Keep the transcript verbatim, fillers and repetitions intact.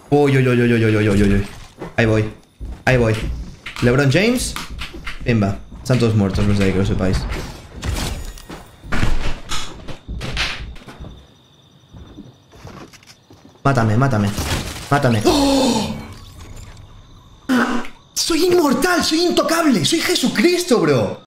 Uy, uy, uy, uy, uy, uy, uy, uy. Ahí voy. Ahí voy. LeBron James. Pimba. Están todos muertos los de ahí, que lo sepáis. Mátame, mátame. Mátame. ¡Oh! Soy inmortal, soy intocable, soy Jesucristo, bro.